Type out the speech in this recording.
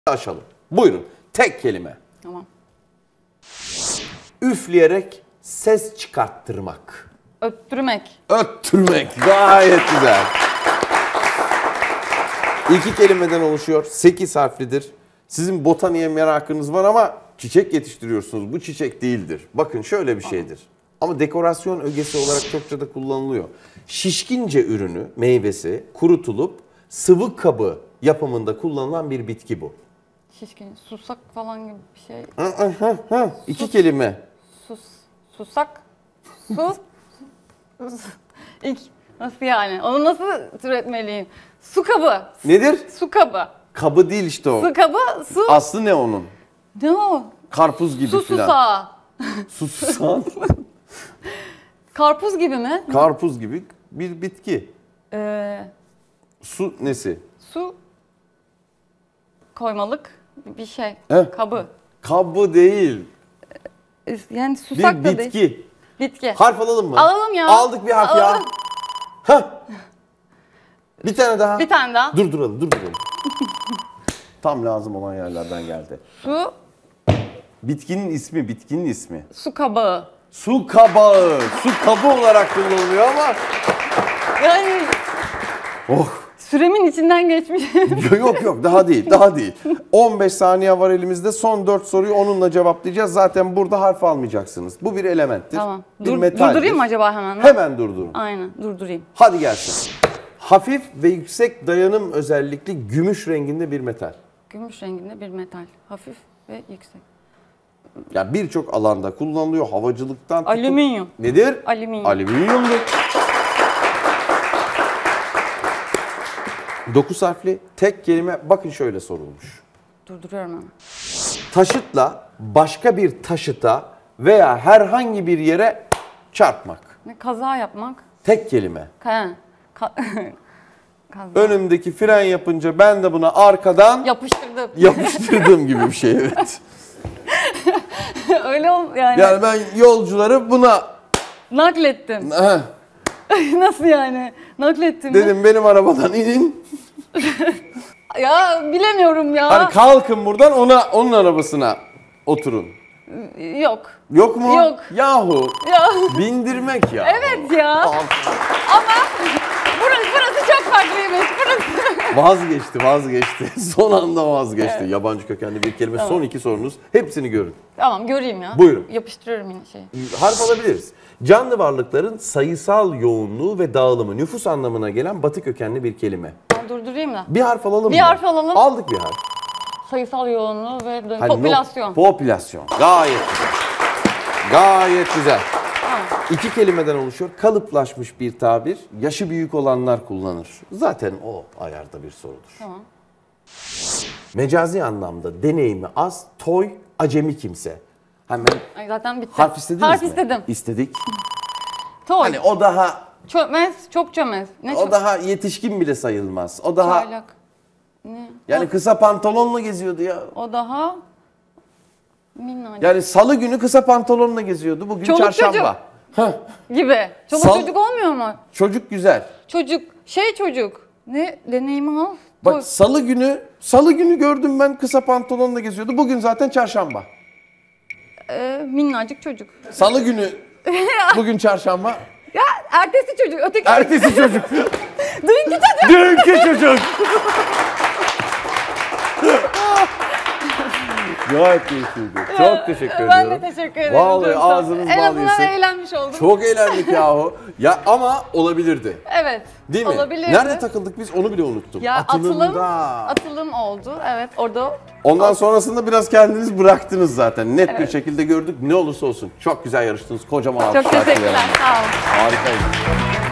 Aşalım. Buyurun. Tek kelime. Tamam. Üfleyerek ses çıkarttırmak. Öttürmek. Öttürmek. Gayet güzel. 2 kelimeden oluşuyor. 8 harflidir. Sizin botaniğe merakınız var ama çiçek yetiştiriyorsunuz. Bu çiçek değildir. Bakın şöyle bir şeydir. Ama dekorasyon ögesi olarak çokça da kullanılıyor. Şişkince ürünü, meyvesi kurutulup sıvı kabı yapımında kullanılan bir bitki bu. Şişkin. Susak falan gibi bir şey. 2 kelime. Susak. Su. Nasıl yani? Onu nasıl türetmeliyim? Su kabı. Nedir? Su kabı. Kabı değil işte o. Su kabı, su. Aslı ne onun? Ne o? Karpuz gibi Su filan. susağı. Su susağı. Karpuz gibi mi? Karpuz gibi bir bitki. Ee, Su nesi? su koymalık bir şey. He? Kabı. Kabı değil. Yani susak Bir da değil. bitki. Bitki. Harf alalım mı? Alalım ya. Aldık bir harf Alalım. ya. Hah. Bir tane daha. Bir tane daha. Durduralım. Tam lazım olan yerlerden geldi. Su. Bitkinin ismi. Su kabağı. Su kabağı. Su kabı olarak kullanılıyor ama. Yani Oh. süremin içinden geçmiş. Yok daha değil. 15 saniye var elimizde. Son 4 soruyu onunla cevaplayacağız. Zaten burada harf almayacaksınız. Bu bir elementtir. Tamam. Bir metaldir. Durdurayım mı acaba hemen? Hemen durdurun. Aynen durdurayım. Hadi gelsin. Hafif ve yüksek dayanım özellikli gümüş renginde bir metal. Gümüş renginde bir metal. Hafif ve yüksek. Yani birçok alanda kullanılıyor. Havacılıktan tutup... Alüminyum. Nedir? Alüminyum. Alüminyumdur. 9 harfli tek kelime. Bakın şöyle sorulmuş. Durduruyorum hemen. Taşıtla başka bir taşıta veya herhangi bir yere çarpmak. Ne kaza yapmak? Tek kelime. Kaza. Önümdeki fren yapınca ben de buna arkadan yapıştırdığım gibi bir şey, evet. Öyle yani. Yani ben yolcuları buna Naklettim. Nasıl yani? Naklettim. dedim benim arabadan inin. Ya bilemiyorum ya. Hani kalkın buradan onun arabasına oturun. Yok. Yok mu? Yok. Yahu. Ya. Bindirmek ya. Evet ya. Ama burası çok farklıymış. Vazgeçti. Son anda vazgeçti. Evet. Yabancı kökenli bir kelime. Tamam. Son 2 sorunuz. Hepsini görün. Tamam göreyim ya. Buyurun. Yapıştırıyorum yine şeyi. Harf alabiliriz. Canlı varlıkların sayısal yoğunluğu ve dağılımı, nüfus anlamına gelen Batı kökenli bir kelime. Ben durdurayım da. Bir harf alalım mı? Bir harf alalım. Aldık bir harf. Sayısal yoğunluğu ve popülasyon. Popülasyon. Gayet güzel. 2 kelimeden oluşuyor. Kalıplaşmış bir tabir. Yaşı büyük olanlar kullanır. Zaten o ayarda bir sorudur. Tamam. Mecazi anlamda deneyimi az, toy, acemi kimse. Hemen zaten bitti. harf istediniz mi? Harf istedim. İstedik. Toy. Hani o daha... Çömez, çok çömez. O daha yetişkin bile sayılmaz. O daha... Çaylak. Ne? Yani kısa pantolonla geziyordu ya. O daha... Minnacık. Yani salı günü kısa pantolonla geziyordu. Bugün Çoluk çarşamba. Gibi. Çocuk olmuyor mu? Çocuk güzel. Çocuk. Ne? Deneyimi al. Bak salı günü gördüm ben kısa pantolonla geziyordu. Bugün zaten çarşamba. Minnacık çocuk. Salı günü bugün çarşamba. Ya ertesi çocuk. Ertesi çocuk. Dünkü çocuk. Gayet keyifliydi. Çok teşekkür ediyorum. Ben de teşekkür ederim. Vallahi ağzınız bal yesin. En azından eğlenmiş oldum. Çok eğlendik yahu. Ya ama olabilirdi. Evet. Değil mi? Olabilirdi. Nerede takıldık biz onu bile unuttum. Ya Atılımda. atılım oldu. Evet orada. Ondan sonrasında biraz kendiniz bıraktınız zaten. Net bir şekilde gördük. Ne olursa olsun. Çok güzel yarıştınız. Kocaman alkış. Çok teşekkürler. Sağ olun. Harikaydı.